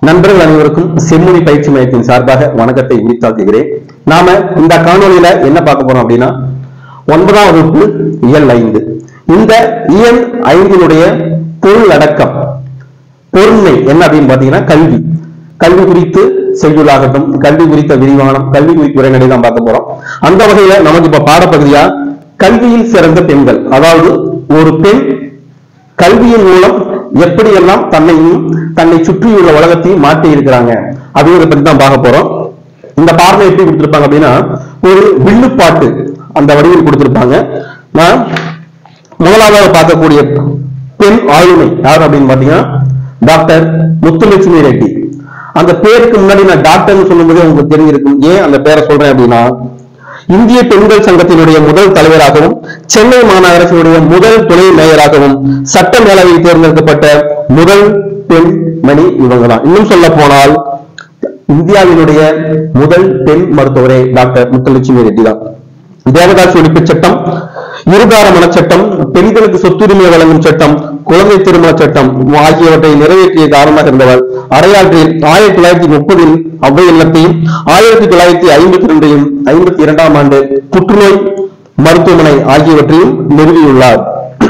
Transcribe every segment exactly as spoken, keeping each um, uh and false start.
நண்பர்கள் அனைவருக்கும் செம்மொழி பயிற்சி மையத்தின் சார்பாக வணக்கத்தை உரித்தாக்குகிறேன். நாம இந்த காணொலியில என்ன பார்க்க போறோம் அப்படின்னா, ஒன்பதாம் வகுப்பு இயல் ஐந்து. இந்த இயல் ஐந்தினுடைய பொருள் அடக்கம், பொருண்மை என்ன அப்படின்னு பாத்தீங்கன்னா கல்வி. கல்வி குறித்து செய்யுளாகட்டும், கல்வி குறித்த விரிவானம், கல்வி குறித்த உரைநடை தான் பார்க்க போறோம். அந்த வகையில நமக்கு இப்ப பாடப்பகுதியா கல்வியில் சிறந்த பெண்கள், அதாவது ஒரு பெண் கல்வியின் மூலம் எப்படியெல்லாம் தன்னையும் தன்னை சுற்றியுள்ள உலகத்தையும் மாற்றி இருக்கிறாங்க அப்படிங்கிறத பற்றி தான் பார்க்க போறோம். இந்த பாடலை எப்படி கொடுத்திருப்பாங்க அப்படின்னா, ஒரு வில்லுப்பாட்டு அந்த வடிவில் கொடுத்திருப்பாங்க. நான் முதலாவது பார்க்கக்கூடிய பெண் ஆளுமை யார் அப்படின்னு பாத்தீங்கன்னா டாக்டர் முத்துலட்சுமி ரெட்டி. அந்த பேருக்கு முன்னாடி நான் டாக்டர்னு சொல்லும்போது உங்களுக்கு தெரிஞ்சிருக்கும். ஏன் அந்த பேரை சொல்றேன் அப்படின்னா, இந்திய பெண்கள் சங்கத்தினுடைய முதல் தலைவராகவும் சென்னை மாநகராட்சியினுடைய முதல் துணை மேயராகவும் சட்ட மேலவையில் தேர்ந்தெடுக்கப்பட்ட முதல் பெண் மணி இவங்க தான். இன்னும் சொல்ல போனால் இந்தியாவினுடைய முதல் பெண் மருத்துவரே டாக்டர் முத்துலட்சுமி ரெட்டி தான். தேவதாசி ஒழிப்பு சட்டம், இருதார மனச்சட்டம், பெண்களுக்கு சொத்துரிமை வழங்கும் சட்டம், குழந்தை திருமண சட்டம் ஆகியவற்றை நிறைவேற்றிய காரணமாக இருந்தவர். அரையாற்றில் ஆயிரத்தி தொள்ளாயிரத்தி முப்பதில் அவ்வை இல்லத்தையும், ஆயிரத்தி தொள்ளாயிரத்தி ஐம்பத்தி இரண்டையும் ஐம்பத்தி இரண்டாம் ஆண்டு புற்றுநோய் மருத்துவமனை ஆகியவற்றையும் நிறுவியுள்ளார்.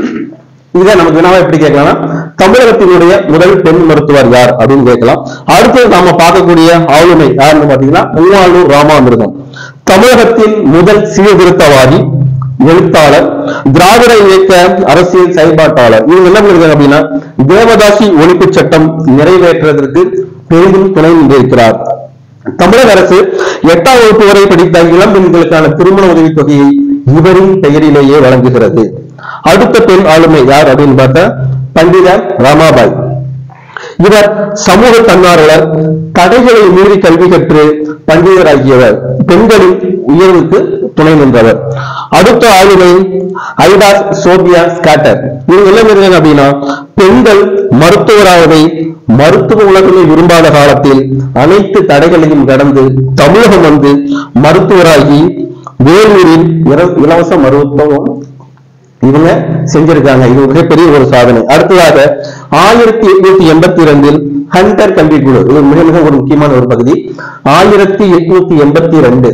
இதை நமக்கு வினாவா எப்படி கேட்கலாம், தமிழகத்தினுடைய முதல் பெண் மருத்துவர் யார் அப்படின்னு கேட்கலாம். அடுத்து நாம பார்க்கக்கூடிய ஆளுமை யாருன்னு பாத்தீங்கன்னா மூவாளூர் ராமாமிர்தம். தமிழகத்தின் முதல் சீர்திருத்தவாதி, எழுத்தாளர், திராவிட இயக்க அரசியல் செயல்பாட்டாளர். இவங்க என்ன பண்ணிருக்காங்க அப்படின்னா, தேவதாசி ஒழிப்பு சட்டம் நிறைவேற்றுவதற்கு பெரிதும் துணை நின்றிருக்கிறார். தமிழக அரசு எட்டாம் வகுப்பு வரை படித்த இளம் பெண்களுக்கான திருமண உதவி தொகையை இவரின் பெயரிலேயே வழங்குகிறது. அடுத்த பெண் ஆளுமை யார் அப்படின்னு பார்த்தா பண்டித ராமாபாய். இவர் சமூக தன்னார்வலர், தடைகளை மீறி கல்வி கற்று பண்டிதராகியவர், பெண்களின் உயர்வுக்கு துணை நின்றவர். அடுத்த ஆளுமை ஐடா சோபியா ஸ்காட்டர். இவங்க என்ன இருக்காங்க அப்படின்னா, பெண்கள் மருத்துவராவதை மருத்துவ உலகமே விரும்பாத காலத்தில் அனைத்து தடைகளையும் கடந்து தமிழகம் வந்து மருத்துவராகி வேலூரில் இலவச மருத்துவம் இவங்க செஞ்சிருக்காங்க. இது மிகப்பெரிய ஒரு சாதனை. அடுத்ததாக ஆயிரத்தி எட்நூத்தி எண்பத்தி இரண்டில் ஹண்டர் கல்விக்குழு, இது மிக மிக ஒரு முக்கியமான ஒரு பகுதி. ஆயிரத்தி எட்நூத்தி எண்பத்தி ரெண்டு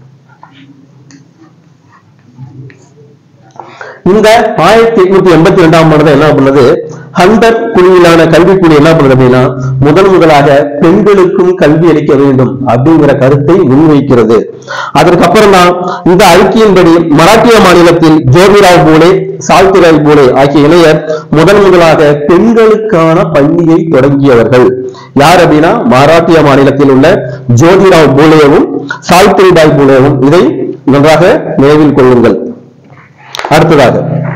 இந்த ஆயிரத்தி எட்நூத்தி எண்பத்தி இரண்டாம் ஆண்டு என்ன பண்ணது, ஹண்டர் குழுவிலான கல்விக்குழு என்ன பண்ணுது அப்படின்னா, முதன் முதலாக பெண்களுக்கும் கல்வி அளிக்க வேண்டும் அப்படிங்கிற கருத்தை முன்வைக்கிறது. அதற்கப்புறம் தான் இந்த அறிக்கையின்படி மராட்டிய மாநிலத்தில் ஜோதிராவ் பூலே, சாவித்திரிபாய் பூலே ஆகிய இளையர் முதன் முதலாக பெண்களுக்கான பள்ளியை தொடங்கியவர்கள். யார் அப்படின்னா, மராட்டிய மாநிலத்தில் உள்ள ஜோதிராவ் பூலேவும் சாவித்திரிபாய் பூலேவும். இதை நன்றாக நினைவில் கொள்ளுங்கள். அடுத்ததாக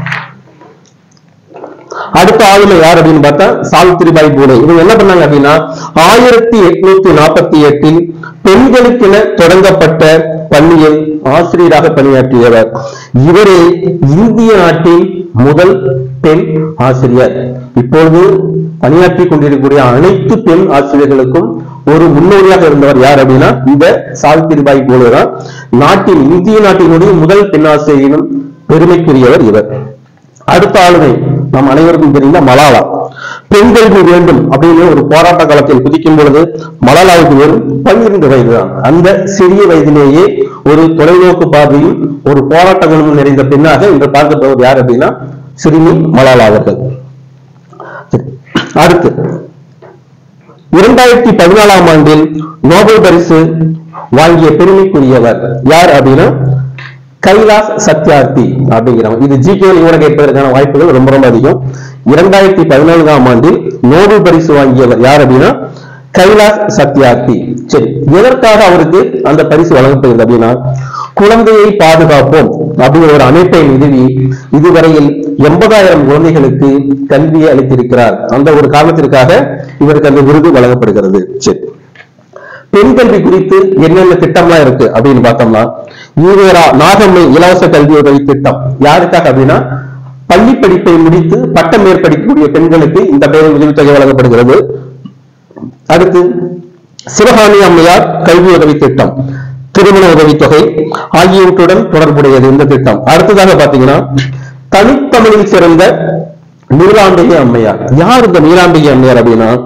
அடுத்த ஆளுமை யார் அப்படின்னு பார்த்தா சாவித்திரிபாய் பூலே. இவங்க என்ன பண்ணாங்க அப்படின்னா, ஆயிரத்தி எட்நூத்தி நாற்பத்தி எட்டில் பெண்களுக்கென தொடங்கப்பட்ட பள்ளியில் ஆசிரியராக பணியாற்றியவர். இவரே இந்திய நாட்டின் முதல் பெண் ஆசிரியர். இப்பொழுது பணியாற்றி கொண்டிருக்கக்கூடிய அனைத்து பெண் ஆசிரியர்களுக்கும் ஒரு முன்னோடியாக இருந்தவர் யார் அப்படின்னா இந்த சாவித்திரிபாய் பூலே தான். நாட்டின் இந்திய நாட்டினுடைய முதல் பெண் ஆசிரியரும் பெருமைக்குரியவர் இவர். அடுத்த ஆளுமை நம் அனைவருக்கும் தெரிந்த மலாலா. பெண் கல்வி வேண்டும் அப்படின்னு ஒரு போராட்ட காலத்தில் குதிக்கும் பொழுது மலாலாவுக்கு வெறும் பன்னிரண்டு வயது தான். அந்த சிறிய வயதிலேயே ஒரு தொலைநோக்கு பார்வையும் ஒரு போராட்ட குணமும் நிறைந்த பெண்ணாக இன்று பார்க்கப்படுவது யார் அப்படின்னா சிறுமி மலாலா அவர்கள். அடுத்து இரண்டாயிரத்தி பதினாலாம் ஆண்டில் நோபல் பரிசு வாங்கிய பெருமைக்குரியவர் யார் அப்படின்னா கைலாஷ் சத்யார்த்தி அப்படிங்கிறவங்க. இது ஜி கே கூட கேட்பதற்கான வாய்ப்புகள் ரொம்ப ரொம்ப அதிகம். இரண்டாயிரத்தி பதினான்காம் ஆண்டில் நோபல் பரிசு வாங்கியவர் யார் அப்படின்னா கைலாஷ் சத்யார்த்தி. சரி, எதற்காக அவருக்கு அந்த பரிசு வழங்கப்படுகிறது அப்படின்னா, குழந்தையை பாதுகாப்போம் அப்படிங்கிற ஒரு அமைப்பை நிறுவி இதுவரையில் எண்பதாயிரம் குழந்தைகளுக்கு கல்வியை அளித்திருக்கிறார். அந்த ஒரு காரணத்திற்காக இவருக்கு அந்த விருது வழங்கப்படுகிறது. சரி, பெண் கல்வி குறித்து என்னென்ன திட்டம்லாம் இருக்கு அப்படின்னு பார்த்தோம்னா, ஈவேரா நாகம்மை இலவச கல்வி உதவி திட்டம் யாருக்காக அப்படின்னா பள்ளி படிப்பை முடித்து பட்டம் மேற்படிக்கக்கூடிய பெண்களுக்கு இந்த பெயரில் உதவித்தொகை வழங்கப்படுகிறது. அடுத்து சிவகாமி அம்மையார் கல்வி உதவி திட்டம், திருமண உதவித்தொகை ஆகியவற்றுடன் தொடர்புடையது இந்த திட்டம். அடுத்ததாக பாத்தீங்கன்னா தனித்தமிழில் சிறந்த நீலாம்பிகை அம்மையார். யார் இந்த நீலாம்பிகை அம்மையார் அப்படின்னா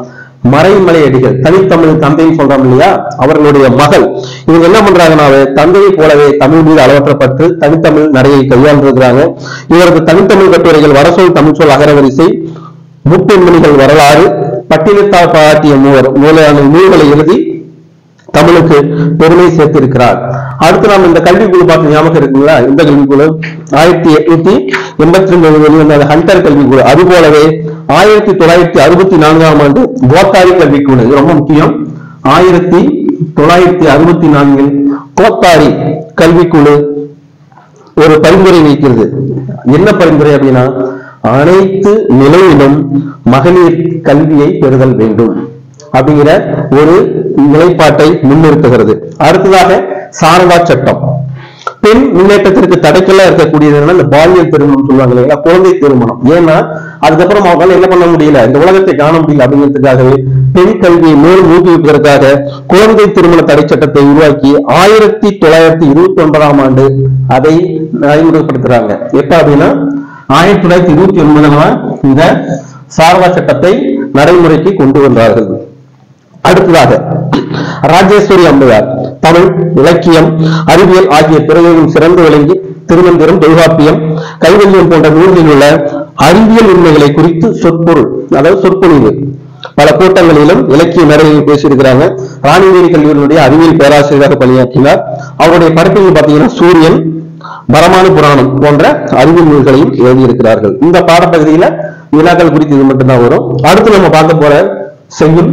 மறைமலை அடிகள், தனித்தமிழ் தந்தைன்னு சொல்றோம் இல்லையா, அவர்களுடைய மகள். இவங்க என்ன பண்றாங்கன்னா, தந்தையை போலவே தமிழ் மீது அளவற்றப்பட்டு தனித்தமிழ் நிறைய கையாண்டிருக்கிறாங்க. இவரது தனித்தமிழ் கட்டுரைகள் வரசொல், தமிழ் சொல், அகரவரிசை, முப்பெண்மணிகள் வரலாறு, பட்டினத்தார் பாராட்டிய மூவர் மூலையான நூல்களை எழுதி தமிழுக்கு பெருமை சேர்த்திருக்கிறார். அடுத்து நாம் இந்த கல்விக்குழு பார்த்து ஞாபகம் இருக்குங்களா? இந்த கல்விக்குழு ஆயிரத்தி எட்நூத்தி எண்பத்தி ரெண்டு வெளிவந்த ஹண்டர் கல்விக்குழு. அது போலவே ஆயிரத்தி தொள்ளாயிரத்தி அறுபத்தி நான்காம் ஆண்டு கோத்தாரி கல்விக்குழு, ரொம்ப முக்கியம். ஆயிரத்தி தொள்ளாயிரத்தி அறுபத்தி நான்கில் கோத்தாரி கல்விக்குழு ஒரு பரிந்துரை வைக்கிறது. என்ன பரிந்துரை அப்படின்னா, அனைத்து நிலையிலும் மகளிர் கல்வியை பெறுதல் வேண்டும் அப்படிங்கிற ஒரு நிலைப்பாட்டை முன்னிறுத்துகிறது. அடுத்ததாக சாரதா சட்டம். பெண் முன்னேற்றத்திற்கு தடைக்கெல்லாம் இருக்கக்கூடியது இந்த பாலியல் திருமணம் சொல்லுவாங்க இல்லையா, குழந்தை திருமணம். ஏன்னா அதுக்கப்புறம் அவங்களால என்ன பண்ண முடியல, இந்த உலகத்தை காண முடியல அப்படிங்கிறதுக்காகவே பெண் கல்வியை மேலும் ஊக்குவிப்பதற்காக குழந்தை திருமண தடை சட்டத்தை உருவாக்கி ஆயிரத்தி தொள்ளாயிரத்தி இருபத்தி ஒன்பதாம் ஆண்டு அதை நடைமுறைப்படுத்துறாங்க. எப்ப அப்படின்னா ஆயிரத்தி தொள்ளாயிரத்தி இருபத்தி ஒன்பதுல இந்த சாரதா சட்டத்தை நடைமுறைக்கு கொண்டு வந்தார்கள். அடுத்ததாக ராஜேஸ்வரி அம்மையார் தமிழ், இலக்கியம், அறிவியல் ஆகிய துறைகளிலும் சிறந்து விளங்கி திருமந்திரம், தொல்காப்பியம், கைவல்யம் போன்ற நூல்களில் உள்ள அறிவியல் உண்மைகளை குறித்து சொற்பொருள், அதாவது சொற்பொழிவு பல கூட்டங்களிலும் இலக்கிய மேடைகளில் பேசியிருக்கிறாங்க. ராணிவேரி கல்லூரியினுடைய அறிவியல் பேராசிரியராக பணியாற்றினார். அவருடைய படைப்புகள் பார்த்தீங்கன்னா சூரியன், பரமானு புராணம் போன்ற அறிவியல் நூல்களையும் எழுதியிருக்கிறார்கள். இந்த பாடப்பகுதியில வினாக்கள் குறித்து இது மட்டும்தான் வரும். அடுத்து நம்ம பார்க்க போற செய்யுள்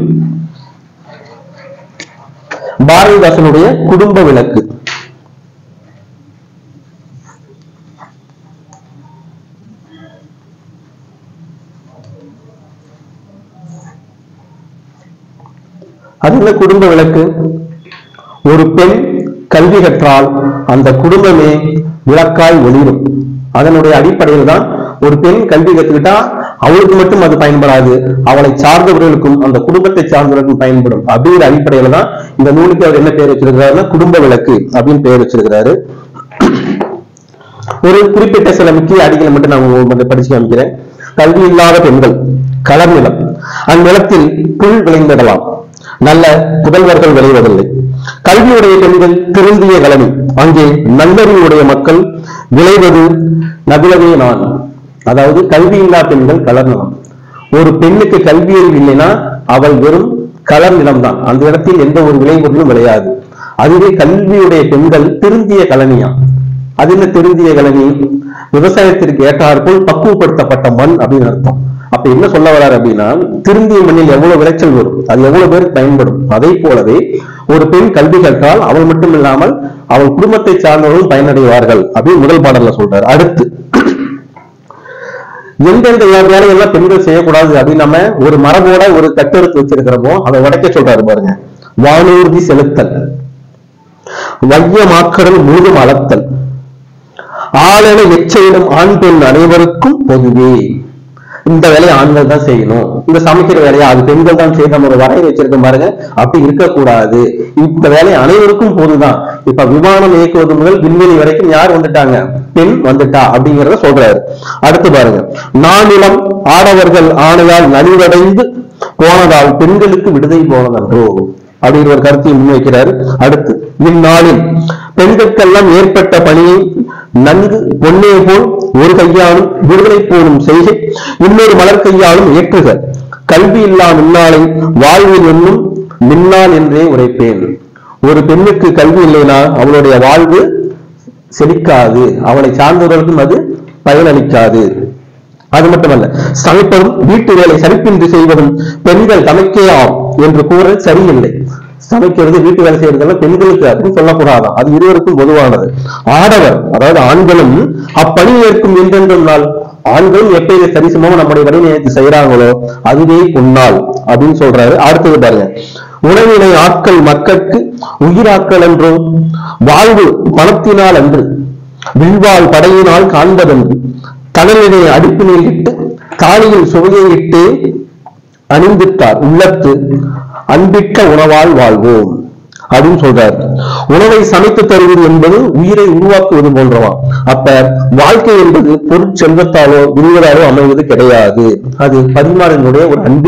பாரதிதாசனுடைய குடும்ப விளக்கு. அது என்ன குடும்ப விளக்கு? ஒரு பெண் கல்வி கற்றால் அந்த குடும்பமே விளக்காய் ஒளிரும். அதனுடைய அடிப்படையில் தான் ஒரு பெண் கல்வி கற்றுக்கிட்டா அவளுக்கு மட்டும் அது பயன்படாது, அவளை சார்ந்தவர்களுக்கும் அந்த குடும்பத்தை சார்ந்தவர்களுக்கும் பயன்படும் அப்படிங்கிற அடிப்படையில தான் இந்த நூலுக்கு அவர் என்ன பெயர் வச்சிருக்கிறாருன்னா குடும்ப விளக்கு அப்படின்னு பெயர் வச்சிருக்கிறாரு. ஒரு குறிப்பிட்ட சில முக்கிய அடிகளை மட்டும் நான் படிச்சு காமிக்கிறேன். கல்வி இல்லாத பெண்கள், களர் நிலம், அந்நிலத்தில் புல் விளைந்திடலாம், நல்ல புதல்வர்கள் விளைவதில்லை. கல்வியுடைய பெண்கள் திருந்திய கலனி, அங்கே நல்லறிவுடைய மக்கள் விளைவது நகுலவே நான். அதாவது கல்வி இல்லா பெண்கள் கலர் நிலம். ஒரு பெண்ணுக்கு கல்வி அறிவு இல்லைன்னா அவள் வெறும் கலர் நிலம் தான், அந்த இடத்தில் எந்த ஒரு விளைபொருளும் விளையாது. அதுவே கல்வியுடைய பெண்கள் திருந்திய கலனியா. அது என்ன திருந்திய கலனி? விவசாயத்திற்கு ஏற்றாற்போல் பக்குவப்படுத்தப்பட்ட மண் அப்படின்னு அர்த்தம். அப்ப என்ன சொல்ல வர்றாரு அப்படின்னா, திருந்திய மண்ணில் எவ்வளவு விளைச்சல் வரும், அது எவ்வளவு பேருக்கு பயன்படும். அதை போலவே ஒரு பெண் கல்வி கற்றால் அவள் மட்டும் இல்லாமல் அவள் குடும்பத்தை சார்ந்தவர்களும் பயனடைவார்கள் அப்படின்னு முதல் பாடல்ல சொல்றாரு. அடுத்து எந்தெந்த வேலையெல்லாம் பெண்கள் செய்யக்கூடாது அப்படின்னு நம்ம ஒரு மரபோட ஒரு கட்டெடுத்து வச்சிருக்கிறோமோ அதை உடைக்க சொல்றாரு பாருங்க. வானூர்தி செலுத்தல், வையமாக்கடல் முழுதும் அளத்தல், ஆளென எச்சையிடும் ஆண் பெண் அனைவருக்கும் பொதுவே. இந்த வேலையை ஆண்கள் தான் செய்யணும், இந்த சமைக்கிற வேலையை அது பெண்கள் தான் செய்யணும் ஒரு வரையை வச்சிருக்க பாருங்க. அப்படி இருக்கக்கூடாது, இந்த வேலை அனைவருக்கும் போதுதான். இப்ப விமானம் இயக்குவது முதல் விண்வெளி வரைக்கும் யார் வந்துட்டாங்க? பெண் வந்துட்டா அப்படிங்கிறத சொல்றாரு. அடுத்து பாருங்க, நானிலம் ஆடவர்கள் ஆணையால் நலிவடைந்து போனதால் பெண்களுக்கு விடுதலை போனதன்றோ அப்படிங்கிற ஒரு கருத்தை முன்வைக்கிறார். அடுத்து, இந்நாளில் பெண்களுக்கெல்லாம் ஏற்பட்ட பணியை நன்கு பொன்னே போல் ஒரு கையாலும் விடுதலை போலும் செய்கை இன்னொரு மலர் கையாலும் ஏற்றுக. கல்வி இல்லா மின்னாளை வாழ்வில் என்னும் மின்னாள் என்றே உரைப்பேன். ஒரு பெண்ணுக்கு கல்வி இல்லைன்னா அவளுடைய வாழ்வு செழிக்காது, அவளை சார்ந்தவர்களுக்கும் அது பயனளிக்காது. அது மட்டுமல்ல, சமைப்பதும் வீட்டு வேலை சலிப்பின்றி செய்வதும் பெண்கள் சமைக்கலாம் என்று கூறல் சரியில்லை. சமைக்கிறது வீட்டு வேலை செய்யறதெல்லாம் பெண்களுக்கு அப்படின்னு சொல்லக்கூடாதான், அது இருவருக்கும் பொதுவானது. ஆடவர் அதாவது ஆண்களும் அப்பணி ஏற்கும் என்றென்றும் நாள். ஆண்களும் எப்ப சரிசமமா நம்முடைய வழி நேர்த்தி செய்யறாங்களோ அதுவே பொன்னாள் அப்படின்னு சொல்றாரு. அடுத்தது பாருங்க, உணவினை ஆட்கள் மக்களுக்கு உயிராக்கள் என்றோ வாழ்வு பணத்தினால் அன்று வில்வாள் படையினால் காண்பதென்று கடலினை அடுப்பினில் இட்டு தாலியில் சுவையை இட்டு அணிந்திட்டார் உள்ளத்து அன்பிட்ட உணவால் வாழ்வோம் அப்படின்னு சொல்றாரு. உணவை சமைத்து தருவது என்பது உயிரை உருவாக்குவது போன்றவாம். அப்ப வாழ்க்கை என்பது பொருட்செல்வத்தாலோ விரிவதாலோ அமைவது கிடையாது, அது பரிமாறனுடைய ஒரு அன்பின்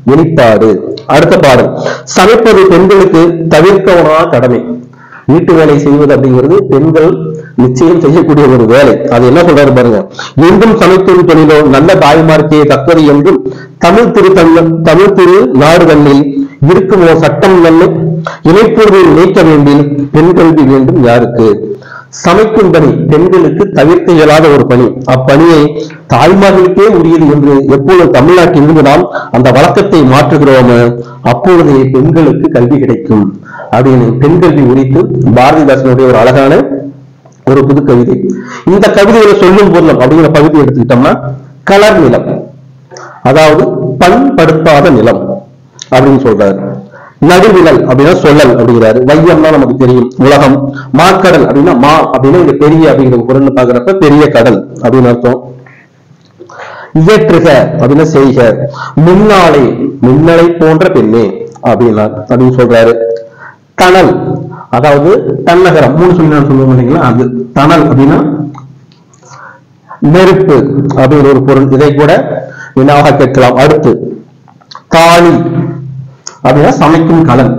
வெளிப்பாடு. அடுத்த பாடல், சமைப்பது பெண்களுக்கு தவிர்க்கவனா கடமை. வீட்டு வேலை செய்வது அப்படிங்கிறது பெண்கள் நிச்சயம் செய்யக்கூடிய ஒரு வேலை. அது என்ன சொல்றாரு பாருங்க, எங்கும் சமைக்கும் தொழிலோ நல்ல தாய்மார்க்கே தக்கது என்றும் தமிழ் திரு தமிழ் திரு நாடுகளில் இருக்குமோ சட்டம் நல்ல இணைப்பொழுதில் நீக்க வேண்டில் பெண் கல்வி வேண்டும் யாருக்கு. சமைக்கும் பணி பெண்களுக்கு தவிர்க்க இயலாத ஒரு பணி. அப்பணியை தாய்மார்களுக்கே உரியது என்று எப்பொழுது தமிழ்நாட்டில் இருந்து நாம் அந்த வழக்கத்தை மாற்றுகிறோமோ அப்பொழுதே பெண்களுக்கு கல்வி கிடைக்கும் அப்படின்னு பெண் கல்வி குறித்து பாரதிதாசனுடைய ஒரு அழகான ஒரு புது கவிதை. இந்த கவிதையில சொல்லும் பொருள் அப்படிங்கிற பகுதி எடுத்துக்கிட்டோம்னா, கலர் நிலம், அதாவது பண்படுத்தாத நிலம் அப்படின்னு சொல்றாரு. நடுவிலல் அப்படின்னா சொல்லல் அப்படிங்கிறாரு. வையம்னா நமக்கு தெரியும் உலகம். மாக்கடல் அப்படின்னா மா அப்படின்னா இந்த பெரிய அப்படிங்கிற பொருள் பாக்குறப்ப பெரிய கடல் அப்படின்னு அர்த்தம். இயற்றுக அப்படின்னா செய்க. முன்னாளே மின்னலை போன்ற பெண்ணே அப்படின்னா அப்படின்னு சொல்றாரு. தணல், அதாவது தன்னகரம், மூணு சொல்லி நான் சொல்லுவோம் இல்லைங்களா, அது தணல் அப்படின்னா நெருப்பு அப்படிங்கிற ஒரு பொருள். இதை கூட வினாவாக கேட்கலாம். அடுத்து தாலி அப்படின்னா சமைக்கும் கலன்.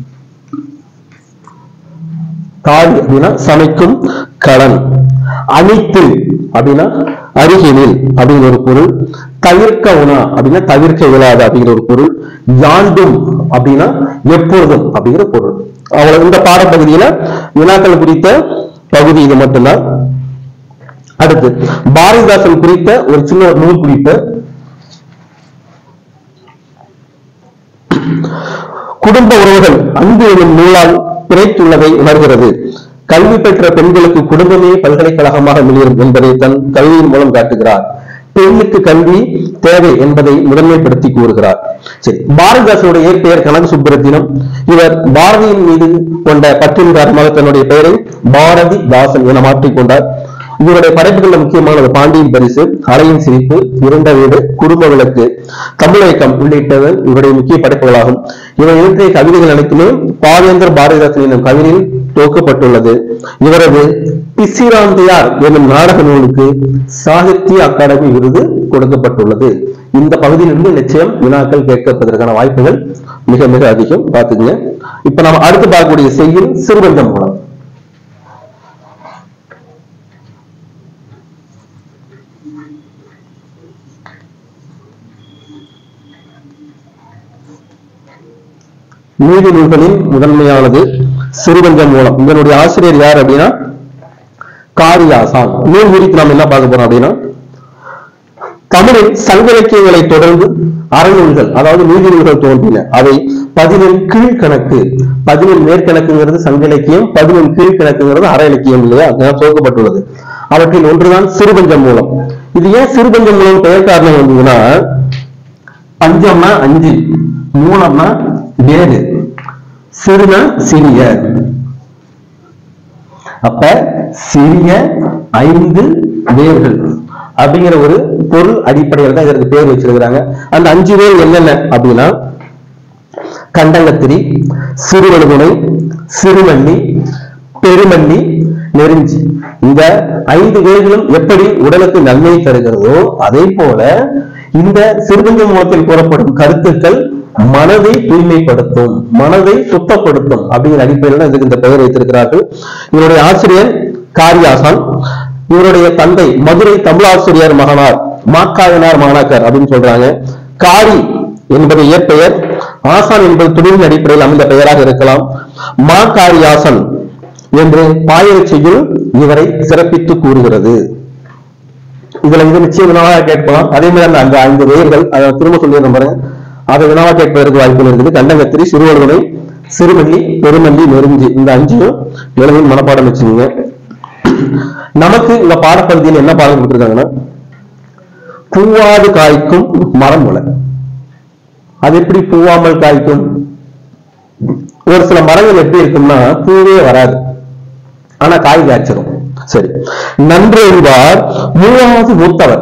தாலி அப்படின்னா சமைக்கும் கலன். அணித்து அப்படின்னா அருகினில் அப்படிங்கிற ஒரு பொருள். தவிர்க்க உணா அப்படின்னா தவிர்க்க இயலாது அப்படிங்கிற ஒரு பொருள். யாண்டும் அப்படின்னா எப்பொழுதும் அப்படிங்கிற பொருள். அவ்வளவு. இந்த பாடப்பகுதியில வினாக்கள் குறித்த பகுதி இது மட்டும்தான். அடுத்து பாரதிதாசன் குறித்த ஒரு சின்ன ஒரு நூல் குறிப்பு. குடும்ப உறவுகள் அன்பு எனும் நூலால் பிணைத்துள்ளதை உணர்கிறது. கல்வி பெற்ற பெண்களுக்கு குடும்பமே பல்கலைக்கழகமாக மிளிரும் என்பதை தன் கல்வியின் மூலம் காட்டுகிறார். பெண்ணுக்கு கல்வி தேவை என்பதை முதன்மைப்படுத்தி கூறுகிறார். சரி, பாரதிதாசனுடைய பெயர் கனக சுப்புரத்தினம். இவர் பாரதியின் மீது கொண்ட பற்றின் காரணமாக தன்னுடைய பெயரை பாரதி தாசன் என மாற்றிக்கொண்டார். இவருடைய படைப்புகள் முக்கியமானது பாண்டியன் பரிசு, அலையின் சிரிப்பு, இரண்ட வீடு, குடும்ப விளக்கு, தமிழகம் உள்ளிட்டவை இவருடைய முக்கிய படைப்புகளாகும். இவர் இயற்றிய கவிதைகள் அனைத்துமே பாவேந்தர் பாரதிதாசன் எனும் கவிதையில் தொகுக்கப்பட்டுள்ளது. இவரது பிசிராந்தையார் எனும் நாடக நூலுக்கு சாகித்ய அகாடமி விருது கொடுக்கப்பட்டுள்ளது. இந்த பகுதியிலிருந்து நிச்சயம் வினாக்கள் கேட்கப்படுவதற்கான வாய்ப்புகள் மிக மிக அதிகம். பார்த்துங்க. இப்ப நம்ம அடுத்து பார்க்கக்கூடிய செய்யுள் சிறுபஞ்சம் மூலம். நீதி நூல்களின் முதன்மையானது சிறுபஞ்சம் மூலம். இதனுடைய ஆசிரியர் யார் அப்படின்னா காரியாசான். நூல் குறித்து நாம் என்ன பார்க்க போறோம் அப்படின்னா, தமிழில் சங்க இலக்கியங்களை தொடர்ந்து அறநூல்கள், அதாவது நீதி நூல்கள் தோன்றின. அவை பதினெண் கீழ்கணக்கு. பதினெண் மேற்கணக்குங்கிறது சங்க இலக்கியம், பதினெண் கீழ்கணக்குங்கிறது அற இலக்கியம் இல்லையா, அதுதான் துவக்கப்பட்டுள்ளது. அவற்றில் ஒன்றுதான் சிறுபஞ்சம் மூலம். இது ஏன் சிறுபஞ்சம் மூலம் பெயர் காரணம் வந்ததுன்னா, பஞ்சம்னா அஞ்சு, மூலம்னா வேறு, சிறுனா சிறிய. அப்ப சிறிய ஐந்து வேர்கள் அப்படிங்கிற ஒரு பொருள் அடிப்படையில் தான் இதற்கு பேர் வச்சிருக்கிறாங்க. அந்த அஞ்சு வேர் என்னென்ன அப்படின்னா, கண்டங்கத்திரி, சிறுவழுதுணை, சிறுமல்லி, பெருமல்லி, நெருஞ்சி. இந்த ஐந்து வேர்களும் எப்படி உடலுக்கு நன்மை தருகிறதோ அதே போல இந்த சிறுபஞ்சம் மூலத்தில் கூறப்படும் கருத்துக்கள் மனதை தூய்மைப்படுத்தும், மனதை சுத்தப்படுத்தும் அப்படிங்கிற அடிப்படையில் தான் இதுக்கு இந்த பெயர் வைத்திருக்கிறார்கள். இவருடைய ஆசிரியர் காரியாசான். இவருடைய தந்தை மதுரை தமிழாசிரியர் மகனார், மாக்காயனார் மாணாக்கர் அப்படின்னு சொல்றாங்க. காரி என்பது இயற்பெயர், ஆசான் என்பது துணிவின் அடிப்படையில் அமைந்த பெயராக இருக்கலாம். மா காரியாசன் என்று பாயிரச்செய்யுள் இவரை சிறப்பித்து கூறுகிறது. இதுல இது நிச்சயம் வினாவாக கேட்கலாம். அதே மாதிரி அந்த ஐந்து வேர்கள் அதை திரும்ப சொல்லிடுறேன் பாருங்க, அதை வினாவாக கேட்பதற்கு வாய்ப்புகள் இருக்குது. கண்டங்கத்திரி, சிறுவழுதுணை, சிறுமல்லி, பெருமல்லி, நெருஞ்சி, இந்த அஞ்சையும் எழுதின் மனப்பாடம் வச்சுங்க. நமக்கு இந்த பாடப்பகுதியில் என்ன பாடம் கொடுத்திருக்காங்கன்னா, பூவாது காய்க்கும் மரம் உல. அது எப்படி பூவாமல் காய்க்கும்? ஒரு சில மரங்கள் எப்படி இருக்கும்னா பூவே வராது, ஆனா காய் காய்ச்சிடும். சரி, நன்று என்பார் மூவாவது மூத்தவர்,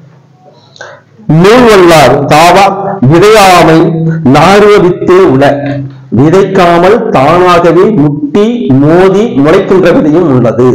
நூல் வல்லார் தாவா விதையாமை நாறுவதித்தே உல. விதைக்காமல் தானாகவே முட்டி மோதி முளைக்கின்ற விதையும் உள்ளது.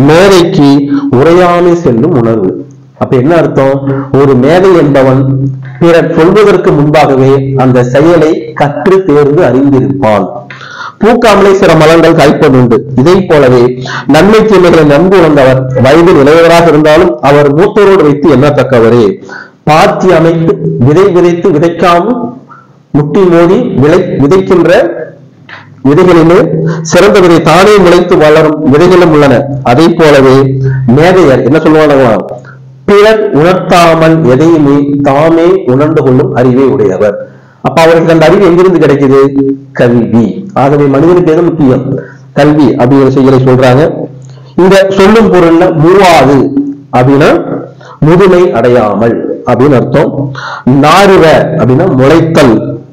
மேதைக்கு உரையாமை செல்லும் உணர்வு. அப்ப என்ன அர்த்தம்? ஒரு மேதை என்பவன் பிறர் சொல்வதற்கு முன்பாகவே அந்த செயலை கற்று தேர்ந்து அறிந்திருப்பான். பூக்காமலே சில மலங்கள் காய்ப்பதுண்டு. இதை போலவே நன்மை தீமைகளை நன்கு உணர்ந்தவர் வயதில் இளையவராக இருந்தாலும் அவர் மூத்தோரோடு வைத்து எண்ணத்தக்கவரே. பாத்தி அமைத்து விதை விதைத்து விதைக்காமல் முட்டி மோதி விளை விதைக்கின்ற விதைகளிலே சிறந்த விதை தானே முளைத்து வளரும் விதைகளும் உள்ளன. அதை போலவே மேதையர் என்ன சொல்லுவாங்க, பிறர் உணர்த்தாமல் எதையுமே தாமே உணர்ந்து கொள்ளும் அறிவை உடையவர். அப்ப அவருக்கு அந்த அறிவு எங்கிருந்து கிடைக்குது? கல்வி. ஆகவே மனிதனுக்கு எது முக்கியம்? கல்வி அப்படிங்கிற செய்தியை சொல்றாங்க. இந்த சொல்லும் பொருள்ல மூவாது அப்படின்னா முதுமை அடையாமல் அப்படின்னு அர்த்தம். நாறுவ அப்படின்னா முளைத்தல்,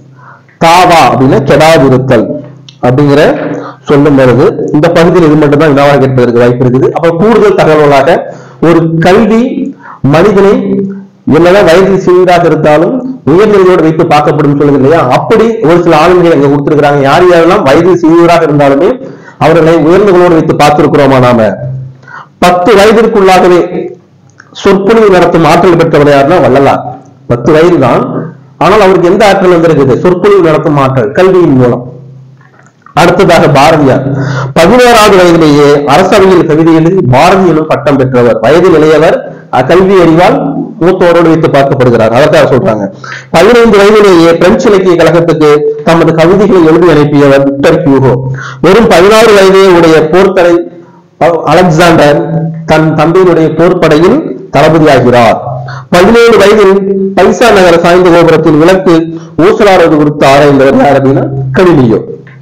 தாவா அப்படின்னா கெடாதிருத்தல் அப்படிங்கிற சொல்லும் வருது. இந்த பகுதியில் இது மட்டும்தான் வினாவாக கேட்பதற்கு வாய்ப்பு இருக்குது. அப்ப கூடுதல் தகவல்களாக ஒரு கல்வி மனிதனை என்னதான் வயதில் சிறியதாக இருந்தாலும் உயர்நிலையோடு வைத்து பார்க்கப்படும் சொல்லுங்க இல்லையா, அப்படி ஒரு சில ஆளுமைகள் அங்க கொடுத்திருக்கிறாங்க. யார் யாரெல்லாம் வயதில் சிறியவராக இருந்தாலுமே அவர்களை உயர்ந்தகளோடு வைத்து பார்த்திருக்கிறோமா? நாம பத்து வயதிற்குள்ளாகவே சொற்பொழிவு நடத்தும் ஆற்றல் பெற்றவர் யாருன்னா வள்ளலார். பத்து வயது தான், ஆனால் அவருக்கு எந்த ஆற்றல் வந்திருக்குது? சொற்பொழிவு நடத்தும் ஆற்றல், கல்வியின் மூலம். அடுத்ததாக பாரதியார் பதினோராவது வயதிலேயே அரசவையில் கவிதை எழுதி பாரதி எனும் பட்டம் பெற்றவர். வயதில் இளையவர், கல்வி அறிவால் மூத்தோரோடு வைத்து பார்க்கப்படுகிறார். அதற்காக சொல்றாங்க. பதினைந்து வயதிலேயே பிரெஞ்சு இலக்கிய கழகத்துக்கு தமது கவிதைகளை எழுதி அனுப்பியவர் விக்டர் ஹியூகோ. வெறும் பதினாறு வயதே உடைய போர்த்தடை அலெக்சாண்டர் தன் தந்தையினுடைய போர்ப்படையில் தளபதியாகிறார். பதினேழு வயதில் பைசா நகர சாய்ந்த கோபுரத்தில் விளக்கு ஊசலாடுவது குறித்து ஆராய்ந்தவர் யார் அப்படின்னா கலிலியோ.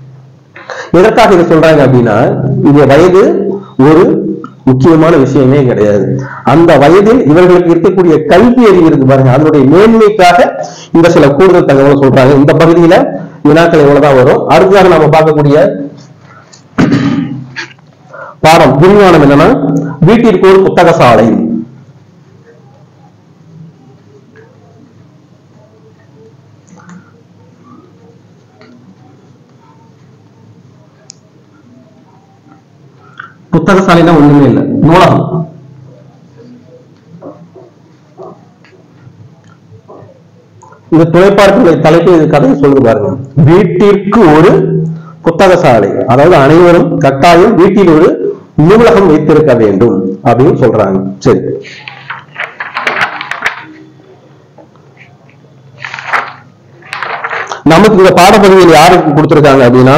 எதற்காக இதை சொல்றாங்க அப்படின்னா, இந்த வயது ஒரு முக்கியமான விஷயமே கிடையாது. அந்த வயதில் இவர்களுக்கு இருக்கக்கூடிய கல்வி அறிவு இருக்கு பாருங்க, அதனுடைய மேன்மைக்காக இந்த சில கூடுதல் தகவலை சொல்றாங்க. இந்த பகுதியில வினாக்கள் எவ்வளவுதான் வரும். அடுத்ததாக நாம பார்க்கக்கூடிய பாடம் விரிவானம் என்னன்னா, வீட்டிற்கு ஒரு புத்தக சாலை. புத்தக சாலைனா ஒண்ணுமே இல்லை, நூலகம். இந்த துணைப்பாட்டுடைய தலைப்பு இது கதையை சொல்லுது பாருங்க. வீட்டிற்கு ஒரு புத்தக சாலை, அதாவது அனைவரும் கட்டாயம் வீட்டில் ஒரு நூலகம் வைத்திருக்க வேண்டும் அப்படின்னு சொல்றாங்க. சரி, நமக்கு இந்த பாடப்பகுதியில் யாருக்கு கொடுத்திருக்காங்க அப்படின்னா,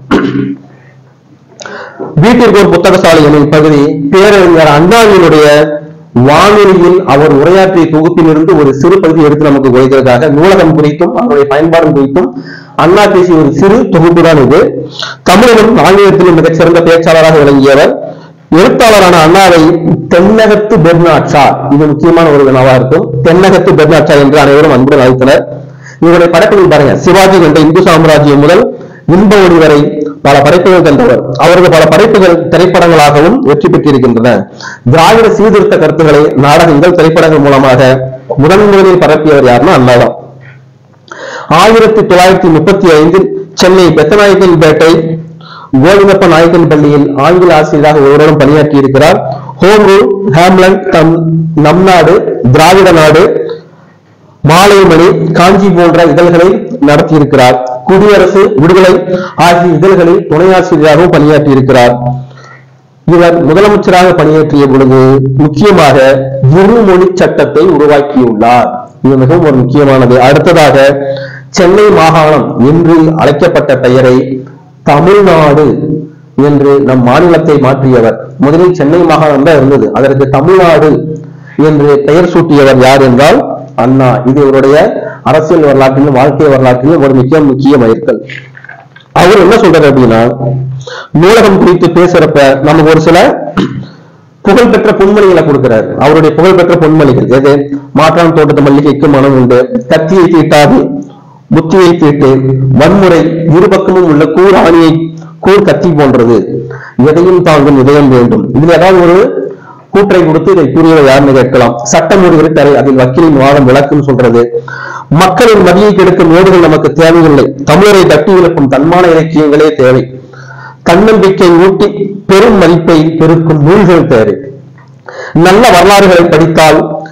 வீட்டிற்கு ஒரு புத்தக சாலை எனும் பகுதி பேரறிஞர் அண்ணாவினுடைய வானொலியில் அவர் உரையாற்றிய தொகுப்பிலிருந்து ஒரு சிறு பகுதி எடுத்து நமக்கு கொடுக்கிறதாக நூலகம் குறித்தும் அவருடைய பயன்பாடு குறித்தும் அண்ணா பேசிய ஒரு சிறு தொகுப்புதான் இது. தமிழிலும் ஆங்கிலத்திலும் மிகச்சிறந்த பேச்சாளராக விளங்கியவர். எழுத்தாளரான அண்ணாவை தென்னகத்து பெர்னாட்ஷா, இது முக்கியமான ஒரு வினாவா இருக்கும், தென்னகத்து பெர்னாட்ஷா என்று அனைவரும் அன்புடன் அழைத்தனர். இவருடைய படைப்புகள் பாருங்க, சிவாஜி என்ற இந்து சாம்ராஜ்யம் முதல் இன்ப ஒளி வரை பல படைப்புகள் தந்தவர். அவரது பல படைப்புகள் திரைப்படங்களாகவும் வெற்றி பெற்றிருக்கின்றன. திராவிட சீர்திருத்த கருத்துக்களை நாடகங்கள், திரைப்படங்கள் மூலமாக முதன் முதலில் பரப்பியவர் யாருன்னா அண்ணாதான். ஆயிரத்தி தொள்ளாயிரத்தி முப்பத்தி ஐந்தில் சென்னை பெத்தநாயக்கன் பேட்டை கோவிந்தப்ப நாயக்கன் பள்ளியில் ஆங்கில ஆசிரியராக ஒருவரும் பணியாற்றி இருக்கிறார். ஹோம் ரூல், ஹேம்லண்ட், தம் நம் நாடு, திராவிட நாடு, மாலைமணி, காஞ்சி போன்ற இதழ்களை நடத்தியிருக்கிறார். குடியரசு, விடுதலை ஆகிய இதழ்களில் துணை ஆசிரியராகவும் பணியாற்றி இருக்கிறார். இவர் முதலமைச்சராக பணியாற்றிய பொழுது முக்கியமாக இருமொழி சட்டத்தை உருவாக்கியுள்ளார். இது மிகவும் ஒரு முக்கியமானது. அடுத்ததாக சென்னை மாகாணம் என்று அழைக்கப்பட்ட பெயரை தமிழ்நாடு என்று நம் மாநிலத்தை மாற்றியவர். முதலில் சென்னை மாகாணம் தான் இருந்தது, அதற்கு தமிழ்நாடு என்று பெயர் சூட்டியவர் யார் என்றால் அண்ணா. இது இவருடைய அரசியல் வரலாற்றிலும் வாழ்க்கை வரலாற்றிலும் ஒரு மிக முக்கிய மைல்கல். அவர் என்ன சொல்றாரு அப்படின்னா, நூலகம் குறித்து பேசுறப்ப நமக்கு ஒரு சில புகழ்பெற்ற பொன்மொழிகளை கொடுக்கிறார். அவருடைய புகழ்பெற்ற பொன்மொழிகள் எது? மாற்றான் தோட்டத்து மல்லிகைக்கு மனம் உண்டு, கத்தியை தீட்டாது புத்தியை தீட்டு, வன்முறை இருபக்கமும் உள்ள கூர் ஆணியை கூர் கத்தி போன்றது, எதையும் தாங்கும் இதயம் வேண்டும். இதுல ஏதாவது ஒரு கூற்றை கொடுத்து இதை கூறியவை யாருன்னு கேட்கலாம். சட்டம் ஒரு இருட்டறை, அதில் வக்கீலின் வாதம் விளக்குன்னு சொல்றது. மக்களின் மதியை கெடுக்கும் ஏடுகள் நமக்கு தேவையில்லை, தமிழரை தட்டி எழுப்பும் தன்மான இலக்கியங்களே தேவை. தன்னம்பிக்கை ஊட்டி பெரும் மதிப்பை பெருக்கும் நூல்கள் தேவை. நல்ல வரலாறுகளை படித்தால்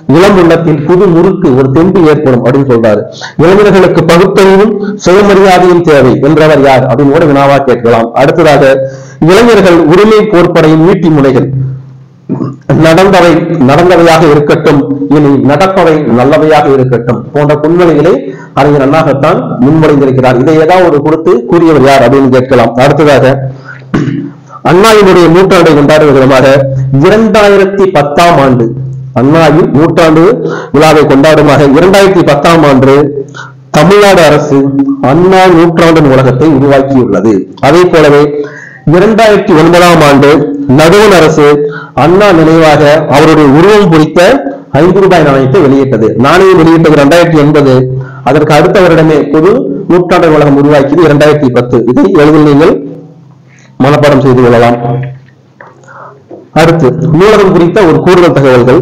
இளம் உள்ளத்தில் புது முறுக்கு ஒரு தெம்பு ஏற்படும் அப்படின்னு சொல்றாரு. இளைஞர்களுக்கு பகுத்தறிவும் சுயமரியாதையும் தேவை என்றவர் யார் அப்படின்னு கூட வினாவா கேட்கலாம். அடுத்ததாக இளைஞர்கள் உரிமை போர்ப்படையின் மீட்டி முனைகள். நடந்தவை நடந்தவையாக இருக்கட்டும், இனி நடப்பவை நல்லவையாக இருக்கட்டும் போன்ற புன்மொழிகளை அறிஞர் அண்ணாகத்தான் முன்மொழிந்திருக்கிறார். இதை ஏதாவது ஒரு கொடுத்து கூறியவர் யார் அப்படின்னு கேட்கலாம். அடுத்ததாக அண்ணாவினுடைய நூற்றாண்டை கொண்டாடும் விதமாக இரண்டாயிரத்தி பத்தாம் ஆண்டு அண்ணாவின் நூற்றாண்டு விழாவை கொண்டாடுமாக இரண்டாயிரத்தி பத்தாம் ஆண்டு தமிழ்நாடு அரசு அண்ணா நூற்றாண்டு நூலகத்தை உருவாக்கியுள்ளது. அதே போலவே இரண்டாயிரத்தி ஒன்பதாம் ஆண்டு நடுவண் அரசு அண்ணா நினைவாக அவருடைய உருவம் குறித்த ஐந்து ரூபாய் நாணயத்தை வெளியிட்டது. நாணயம் வெளியிட்டது இரண்டாயிரத்தி எண்பது. அதற்கு அடுத்த வருடமே பொது நூற்றாண்டு நூலகம் உருவாக்கியது இரண்டாயிரத்தி பத்து. இதை எளிதில் நீங்கள் மனப்பாடம் செய்து கொள்ளலாம். அடுத்து நூலகம் குறித்த ஒரு கூடுதல் தகவல்கள்.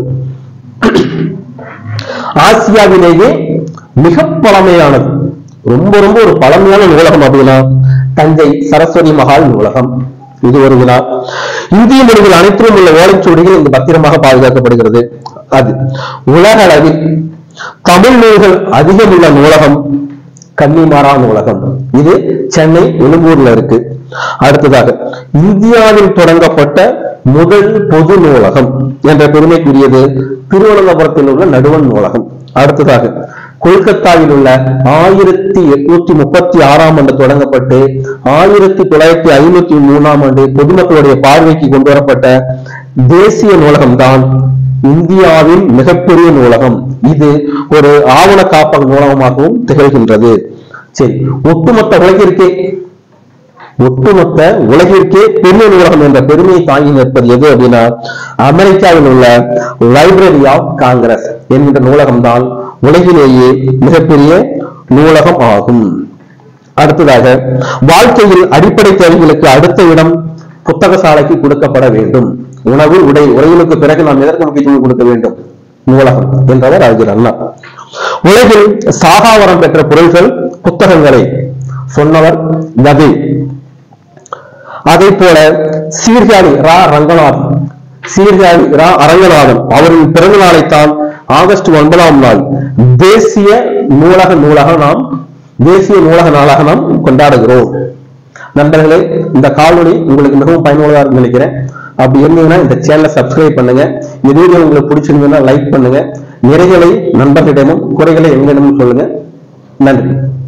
ஆசியாவிலேயே மிக பழமையானது, ரொம்ப ரொம்ப ஒரு பழமையான நூலகம் அப்படின்னா தஞ்சை சரஸ்வதி மகால் நூலகம். இது ஒரு வினா. இந்திய மொழிகள் அனைத்திலும் உள்ள ஓலைச்சுவடிகள் இங்கு பத்திரமாக பாதுகாக்கப்படுகிறது. அது உலக அளவில் தமிழ் நூல்கள் அதிகம் உள்ள நூலகம் கன்னிமாரா நூலகம். இது சென்னை எழும்பூர்ல இருக்கு. அடுத்ததாக இந்தியாவில் தொடங்கப்பட்ட முதல் பொது நூலகம் என்ற பெருமைக்குரியது திருவனந்தபுரத்தில் உள்ள நடுவண் நூலகம். அடுத்ததாக கொல்கத்தாவில் உள்ள ஆயிரத்தி எட்நூத்தி முப்பத்தி ஆறாம் ஆண்டு தொடங்கப்பட்டு ஆயிரத்தி தொள்ளாயிரத்தி ஐநூத்தி மூணாம் ஆண்டு பொதுமக்களுடைய பார்வைக்கு கொண்டு வரப்பட்ட தேசிய நூலகம் தான் இந்தியாவின் மிகப்பெரிய நூலகம். இது ஒரு ஆவண காப்பக நூலகமாகவும் திகழ்கின்றது. சரி, ஒட்டுமொத்த உலகிற்கே ஒட்டுமொத்த உலகிற்கே பெரிய நூலகம் என்ற பெருமையை தாங்கி நிற்பது எது அப்படின்னா அமெரிக்காவில் உள்ள லைப்ரரி ஆஃப் காங்கிரஸ் என்கின்ற நூலகம் தான் உலகிலேயே மிகப்பெரிய நூலகம் ஆகும். அடுத்ததாக வாழ்க்கையில் அடிப்படை தேவைகளுக்கு அடுத்த இடம் புத்தக சாலைக்கு கொடுக்கப்பட வேண்டும். உணவு உடை உரைகளுக்கு பிறகு நாம் எதற்கு முக்கியத்துவம் கொடுக்க வேண்டும்? நூலகம் என்றவர் அறிஞர் அண்ணா. உலகில் சாகாவரம் பெற்ற பொருள்கள் புத்தகங்களை சொன்னவர் நபி. அதே போல சீர்காழி ரா ரங்கநாதன் சீர்காழி ரா அரங்கநாதன் அவரின் பிறந்த நாளைத்தான் ஆகஸ்ட் ஒன்பதாம் நாள் தேசிய நூலக நூலக நாம் தேசிய நூலக நாளாக நாம் கொண்டாடுகிறோம். நண்பர்களே, இந்த காணொளி உங்களுக்கு மிகவும் பயனுள்ளதாக இருக்குன்னு நினைக்கிறேன். அப்படி இருந்தீங்கன்னா இந்த சேனலை சப்ஸ்கிரைப் பண்ணுங்க. இந்த வீடியோ உங்களுக்கு பிடிச்சிருந்ததுன்னா லைக் பண்ணுங்க. நிறைகளை நண்பர்களிடமும் குறைகளை எங்களிடமும் சொல்லுங்க. நன்றி.